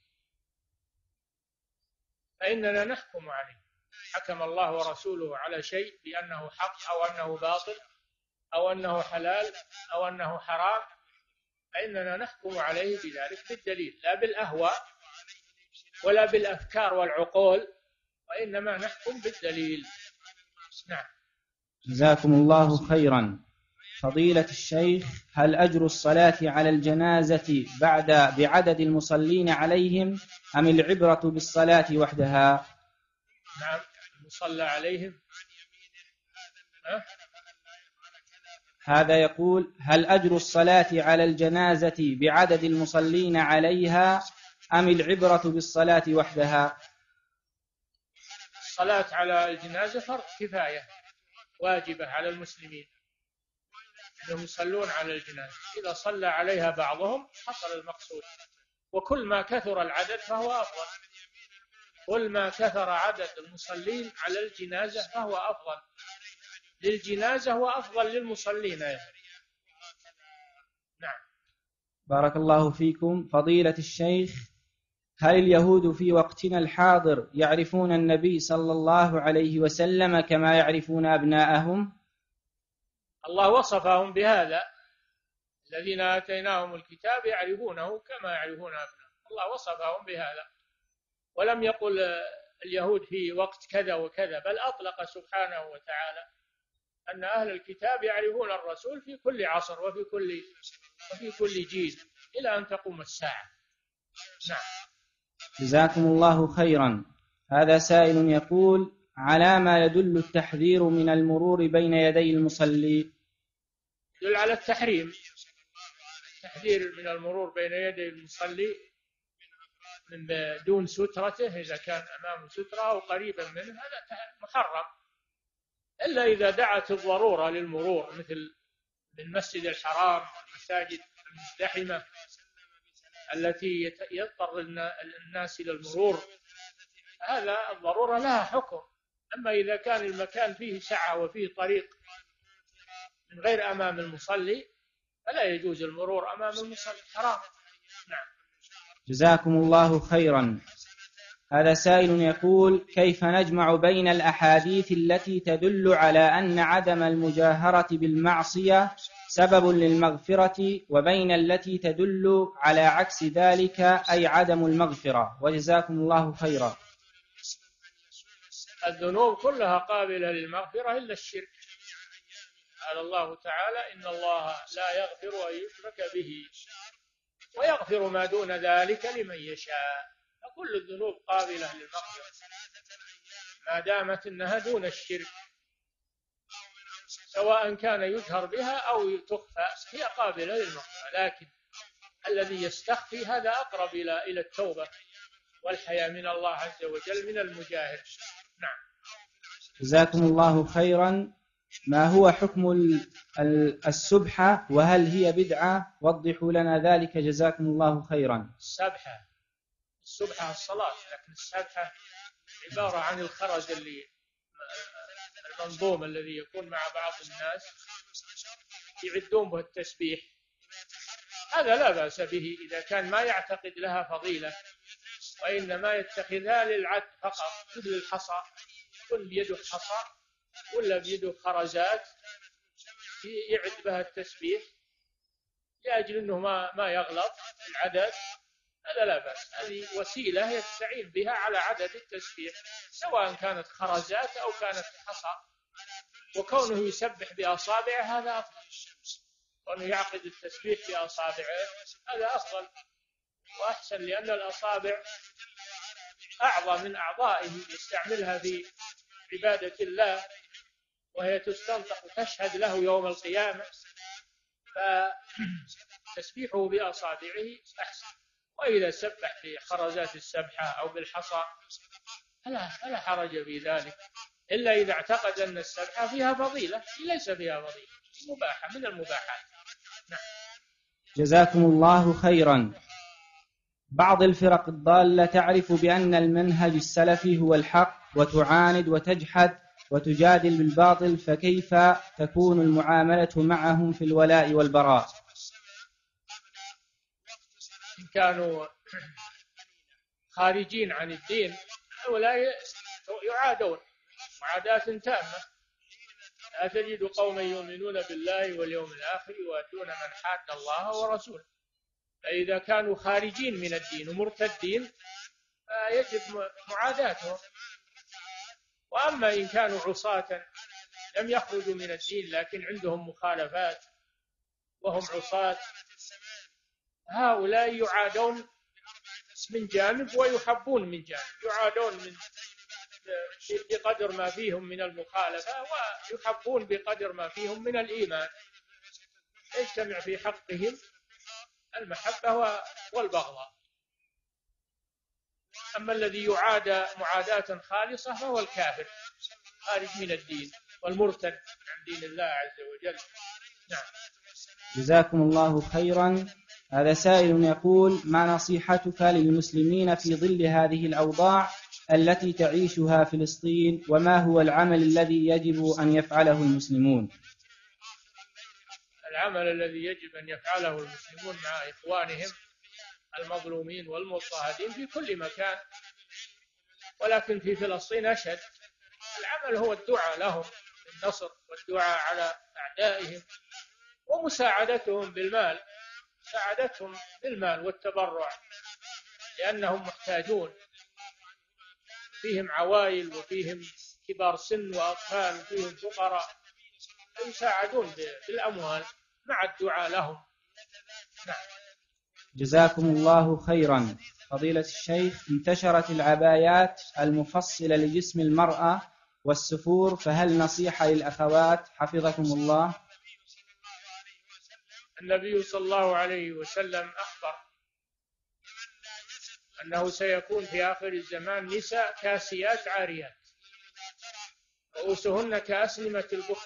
S2: فإننا نحكم عليه. حكم الله ورسوله على شيء بأنه حق أو أنه باطل أو أنه حلال أو أنه حرام، فإننا نحكم عليه بذلك بالدليل، لا بالأهواء ولا بالأفكار والعقول، وإنما نحكم بالدليل. نعم.
S3: جزاكم الله خيرا. فضيلة الشيخ، هل أجر الصلاة على الجنازة بعدد المصلين عليهم أم العبرة بالصلاة وحدها؟
S2: نعم، المصلى عليهم.
S3: هذا يقول: هل أجر الصلاة على الجنازة بعدد المصلين عليها أم العبرة بالصلاة وحدها؟
S2: الصلاة على الجنازة فرض كفاية واجبة على المسلمين أنهم يصلون على الجنازة، إذا صلى عليها بعضهم حصل المقصود. وكل ما كثر العدد فهو أفضل، كل ما كثر عدد المصلين على الجنازة فهو أفضل للجنازة وأفضل للمصلين. نعم.
S3: بارك الله فيكم. فضيلة الشيخ، هل اليهود في وقتنا الحاضر يعرفون النبي صلى الله عليه وسلم كما يعرفون أبناءهم؟
S2: الله وصفهم بهذا: الذين آتيناهم الكتاب يعرفونه كما يعرفون أبناءهم. الله وصفهم بهذا، ولم يقل اليهود في وقت كذا وكذا، بل أطلق سبحانه وتعالى أن أهل الكتاب يعرفون الرسول في كل عصر وفي كل جيل إلى أن تقوم الساعة. نعم.
S3: جزاكم الله خيرا. هذا سائل يقول: على ما يدل التحذير من المرور بين يدي المصلي؟
S2: يدل على التحريم، التحذير من المرور بين يدي المصلي من دون سترته، إذا كان أمامه سترة أو قريبا منه هذا محرم، إلا إذا دعت الضرورة للمرور، مثل المسجد الحرام والمساجد المزدحمة التي يضطر الناس إلى المرور، هذا الضرورة لها حكم. أما إذا كان المكان فيه سعة وفيه طريق من غير أمام المصلي فلا يجوز المرور أمام المصلي، حرام. نعم.
S3: جزاكم الله خيرا. هذا سائل يقول: كيف نجمع بين الأحاديث التي تدل على أن عدم المجاهرة بالمعصية سبب للمغفرة وبين التي تدل على عكس ذلك، أي عدم المغفرة؟ وجزاكم الله خيرا.
S2: الذنوب كلها قابلة للمغفرة إلا الشرك. قال الله تعالى: إن الله لا يغفر أن يشرك به ويغفر ما دون ذلك لمن يشاء. فكل الذنوب قابلة للمغفرة ما دامت أنها دون الشرك، سواء كان يجهر بها أو تخفى هي قابلة للمغفرة، لكن الذي يستخفي هذا أقرب إلى التوبة والحياء من الله عز وجل من المجاهر. نعم.
S3: جزاكم الله خيرا. ما هو حكم السبحة وهل هي بدعة؟ وضحوا لنا ذلك جزاكم الله خيرا.
S2: السبحة الصلاة، لكن السبحة عبارة عن الخرز المنظوم الذي يكون مع بعض الناس يعدون به التسبيح، هذا لا بأس به إذا كان ما يعتقد لها فضيلة، وإنما يتخذها للعد فقط، مثل الحصى، كل بيده حصى ولا بيده خرزات يعد بها التسبيح لأجل أنه ما يغلط العدد، هذا لا بأس. هذه وسيلة يستعين بها على عدد التسبيح، سواء كانت خرزات أو كانت حصى، وكونه يسبح بأصابعه هذا أفضل، كونه يعقد التسبيح بأصابعه هذا أفضل وأحسن، لأن الأصابع أعظم من أعضائه يستعملها في عبادة الله، وهي تستنطق وتشهد له يوم القيامة، فتسبيحه بأصابعه أحسن. وإذا سبح بخرزات السبحة أو بالحصى فلا حرج في ذلك، إلا إذا اعتقد أن السبحة فيها فضيلة. ليس فيها فضيلة، مباحة من المباحات. نعم.
S3: جزاكم الله خيرا. بعض الفرق الضالة تعرف بأن المنهج السلفي هو الحق وتعاند وتجحد وتجادل بالباطل، فكيف تكون المعاملة معهم في الولاء والبراء؟
S2: إن كانوا خارجين عن الدين هؤلاء يعادون معاداة تامة. لا تجد قوما يؤمنون بالله واليوم الآخر يوادون من حاد الله ورسوله. فإذا كانوا خارجين من الدين ومرتدين فيجب معاداتهم. وأما إن كانوا عصاة لم يخرجوا من الدين لكن عندهم مخالفات وهم عصاة، هؤلاء يعادون من جانب ويحبون من جانب، يعادون بقدر ما فيهم من المخالفة، ويحبون بقدر ما فيهم من الإيمان، يجتمع في حقهم المحبة والبغضاء. أما الذي يعاد معاداة خالصة فهو الكافر خارج من الدين والمرتد عن دين الله عز وجل. نعم.
S3: جزاكم الله خيرا. هذا سائل يقول: ما نصيحتك للمسلمين في ظل هذه الأوضاع التي تعيشها فلسطين، وما هو العمل الذي يجب أن يفعله المسلمون؟
S2: العمل الذي يجب أن يفعله المسلمون مع إخوانهم المظلومين والمضطهدين في كل مكان، ولكن في فلسطين أشد. العمل هو الدعاء لهم بالنصر والدعاء على أعدائهم ومساعدتهم بالمال، مساعدتهم بالمال والتبرع، لأنهم محتاجون، فيهم عوائل وفيهم كبار سن وأطفال وفيهم فقراء، يساعدون بالأموال مع الدعاء لهم. نعم.
S3: جزاكم الله خيرا. فضيلة الشيخ، انتشرت العبايات المفصلة لجسم المرأة والسفور، فهل نصيحة للأخوات حفظكم الله؟
S2: النبي صلى الله عليه وسلم أخبر أنه سيكون في آخر الزمان نساء كاسيات عاريات رؤوسهن كأسنمة البخت،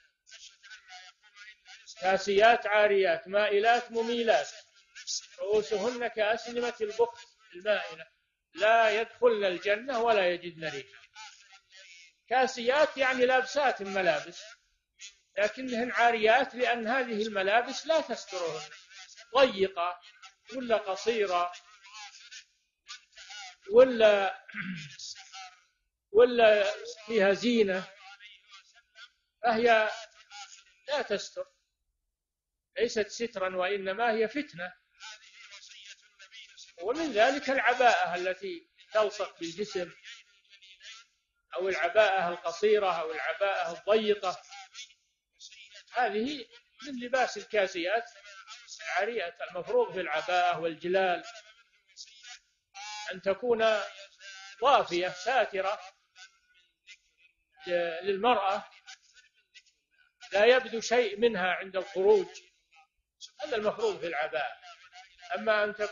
S2: كاسيات عاريات مائلات مميلات رؤوسهن كأسنمة البخت المائلة، لا يدخلن الجنة ولا يجدن ريحها. كاسيات يعني لابسات ملابس، لكنهن عاريات لأن هذه الملابس لا تسترهن، ضيقة ولا قصيرة ولا فيها زينة، فهي لا تستر، ليست سترا وإنما هي فتنة. ومن ذلك العباءة التي تلصق بالجسم، أو العباءة القصيرة أو العباءة الضيقة، هذه من لباس الكاسيات العاريات. المفروض في العباءة والجلال أن تكون ضافية ساترة للمرأة، لا يبدو شيء منها عند الخروج، هذا المفروض في العباءة. أما أن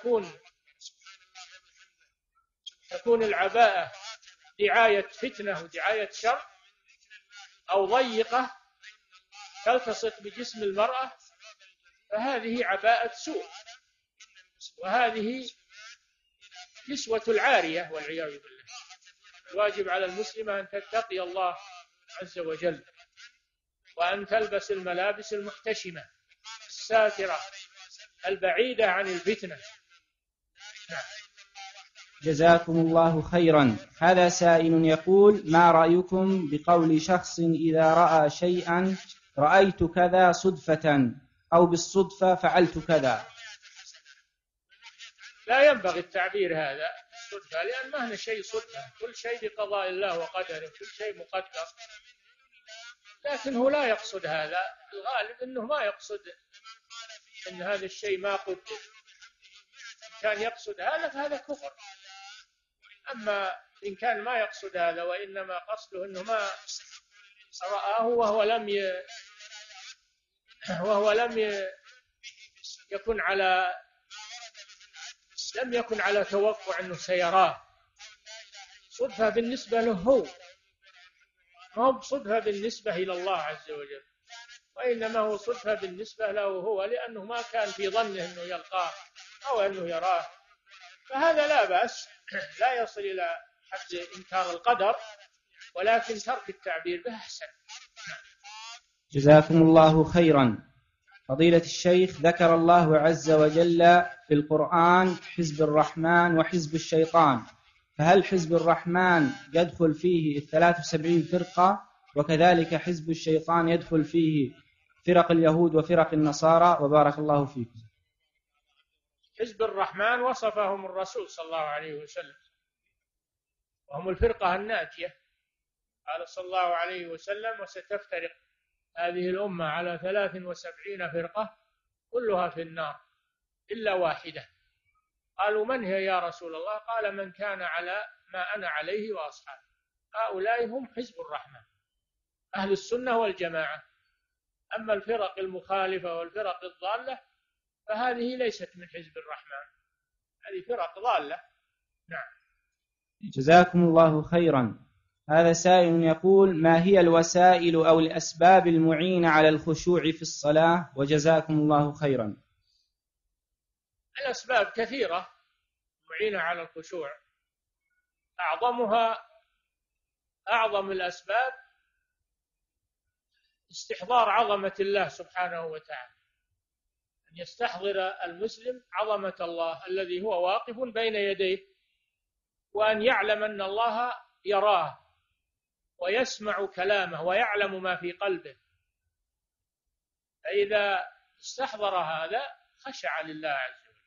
S2: تكون العباءة دعاية فتنة ودعاية شر، أو ضيقة تلتصق بجسم المرأة، فهذه عباءة سوء، وهذه كسوة العارية والعياذ بالله. الواجب على المسلمة أن تتقي الله عز وجل، وأن تلبس الملابس المحتشمة الساترة البعيدة عن الفتنة. نعم.
S3: جزاكم الله خيرا. هذا سائل يقول: ما رأيكم بقول شخص إذا رأى شيئا رأيت كذا صدفة، أو بالصدفة فعلت كذا؟
S2: لا ينبغي التعبير هذا صدفة، لأن ما هنا شيء صدفة، كل شيء بقضاء الله وقدره، كل شيء مقدر. لكن هو لا يقصد هذا، الغالب أنه ما يقصد أن هذا الشيء ما قدر. كان يقصد هذا فهذا كفر. أما إن كان ما يقصد هذا وإنما قصده أنه ما رآه وهو لم يكن على توقع أنه سيراه، صدفة بالنسبة له هو، ما هو صدفة بالنسبة إلى الله عز وجل، وإنما هو صدفة بالنسبة له هو، لأنه ما كان في ظنه أنه يلقاه أو أنه يراه، فهذا لا بأس، لا يصل إلى حد إنكار القدر، ولكن ترك التعبير به أحسن.
S3: جزاكم الله خيرا. فضيلة الشيخ، ذكر الله عز وجل في القرآن حزب الرحمن وحزب الشيطان، فهل حزب الرحمن يدخل فيه 73 فرقة، وكذلك حزب الشيطان يدخل فيه فرق اليهود وفرق النصارى؟ وبارك الله فيكم.
S2: حزب الرحمن وصفهم الرسول صلى الله عليه وسلم، وهم الفرقة الناجية. قال صلى الله عليه وسلم: وستفترق هذه الأمة على 73 فرقة كلها في النار إلا واحدة. قالوا من هي يا رسول الله؟ قال من كان على ما أنا عليه وأصحابي. هؤلاء هم حزب الرحمن، أهل السنة والجماعة. أما الفرق المخالفة والفرق الضالة فهذه ليست من حزب الرحمن، هذه فرق ضالة. نعم.
S3: جزاكم الله خيرا. هذا سائل يقول: ما هي الوسائل أو الأسباب المعينة على الخشوع في الصلاة؟ وجزاكم الله خيرا.
S2: الأسباب كثيرة معينة على الخشوع، أعظم الأسباب استحضار عظمة الله سبحانه وتعالى، أن يستحضر المسلم عظمة الله الذي هو واقف بين يديه، وأن يعلم أن الله يراه ويسمع كلامه ويعلم ما في قلبه. فإذا استحضر هذا خشع لله عز وجل.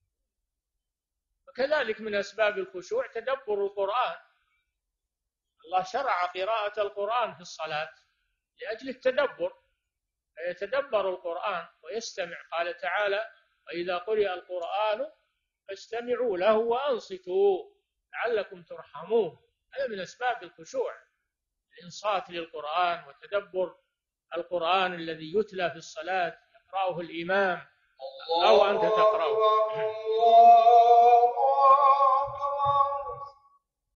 S2: وكذلك من أسباب الخشوع تدبر القرآن. الله شرع قراءة القرآن في الصلاة لأجل التدبر، فيتدبر القرآن ويستمع. قال تعالى: وإذا قرئ القرآن فاستمعوا له وأنصتوا لعلكم ترحمون. هذا من أسباب الخشوع، الإنصات للقرآن وتدبر القرآن الذي يتلى في الصلاة، يقرأه الإمام أو أنت تقرأه.